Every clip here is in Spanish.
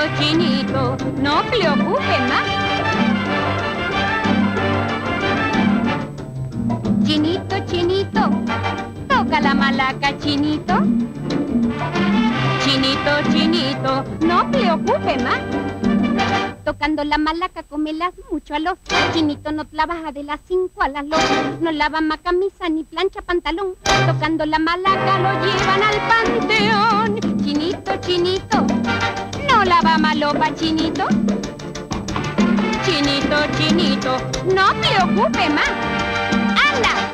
chinito, no preocupe más. Chinito, chinito, toca la malaca, chinito. Chinito, chinito, no preocupe más. Tocando la malaca, comelas mucho a los. Chinito no trabaja de las 5 a las 2. No lava más camisa ni plancha pantalón. Tocando la malaca lo llevan al panteón. Chinito, chinito, no lava más lopa, chinito. Chinito, chinito, no preocupe más. ¡Anda!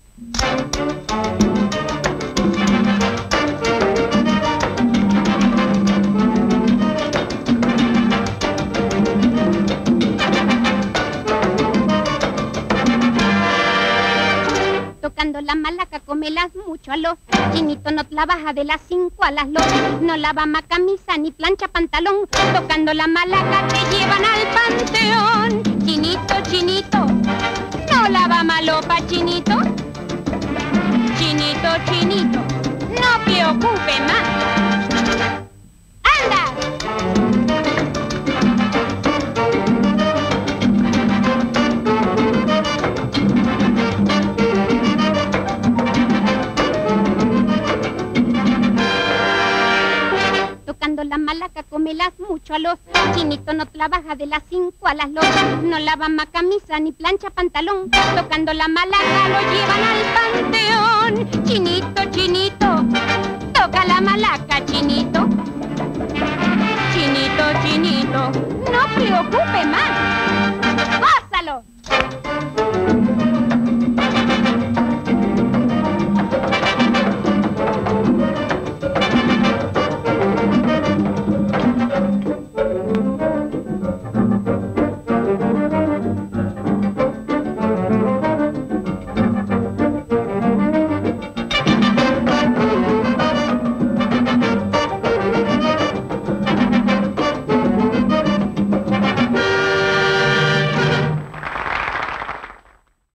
Tocando la malaca, comelas mucho a los. Chinito no trabaja de las 5 a las 2. No lava más camisa ni plancha pantalón. Tocando la malaca te llevan al panteón. Chinito, chinito, no lava más lopa, chinito. Chinito, chinito, no preocupe más. ¡Anda! Tocando la malaca, comelas mucho a los. Chinito no trabaja de las 5 a las 2. No lava más camisa ni plancha pantalón. Tocando la malaca lo llevan al panteón. Chinito, chinito, toca la malaca, chinito. Chinito, chinito, no preocupe más.